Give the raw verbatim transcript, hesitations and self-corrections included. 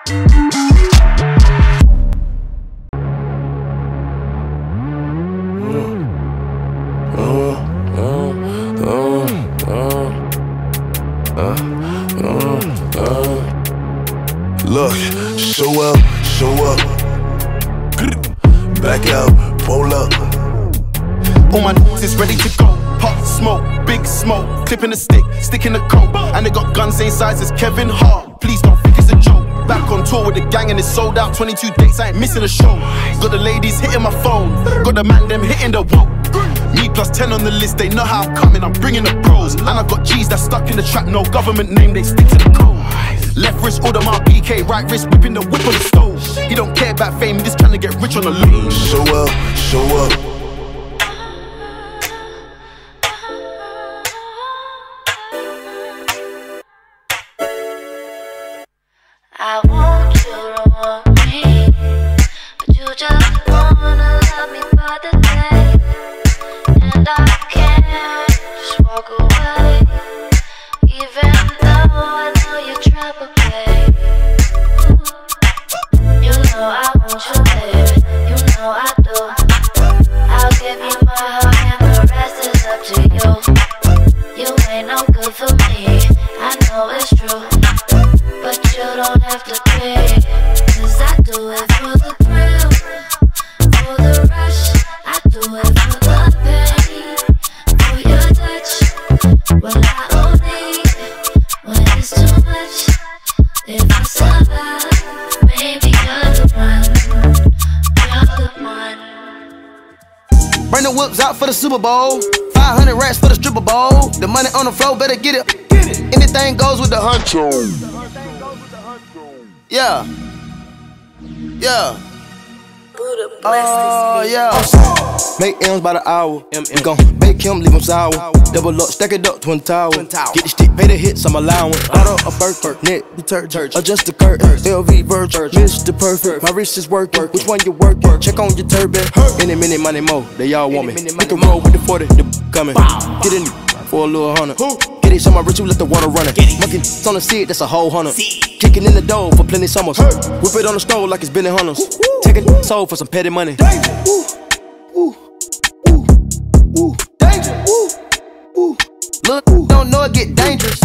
Look, show up, show up. Back out, pull up. All my n***s is ready to go. Pop smoke, big smoke, clipping the stick, sticking the coat. And they got guns same size as Kevin Hart. Please don't think it's a joke. Back on tour with the gang and it's sold out. twenty-two dates, I ain't missing a show. Got the ladies hitting my phone, got the man them hitting the whoa. Me plus ten on the list, they know how I'm coming, I'm bringing the pros. And I got G's that stuck in the trap, no government name, they stick to the code. Left wrist, order my P K, right wrist, whipping the whip on the stove. He don't care about fame, just trying to get rich on the low. Show up, show up. I want you to want me, but you just wanna love me for the day. And I can't just walk away, even though I know you try to play. You know I want you, baby, you know I do. I'll give you my heart and the rest is up to you. You ain't no good for me, I know it's true, but you don't have to pay, cause I do it for the thrill, for the rush. I do it for the pain, for your touch. Well, I only when it's too much. If I survive, maybe you're the one, you're the one. Bring the whips out for the Super Bowl. five hundred racks for the stripper bowl. The money on the floor, better get it. Get it. Anything goes with the huncho. Yeah. Yeah. Oh, yeah. Make M's by the hour. We gon' bake him, leave him sour. Double up, stack it up, twin tower. Get the stick, pay the hits, I'm allowing. Bottle a Burke, net detergent. Adjust the curtain. L V Virgin, Mister Perfect. My wrist is working. Which one you working? Check on your turban. Any minute, money more. They all want me. We can roll with the forty, the coming. Get in for a little hundred. Get it, so my rich, you let the water run it. Monkey on the seat, that's a whole hundred. Kicking in the dough for plenty summers. Whip it on the stove like it's Benny Hunters. Taking soul for some petty money. Ooh, ooh, ooh, ooh, danger. Ooh, ooh. Look, don't know it get dangerous.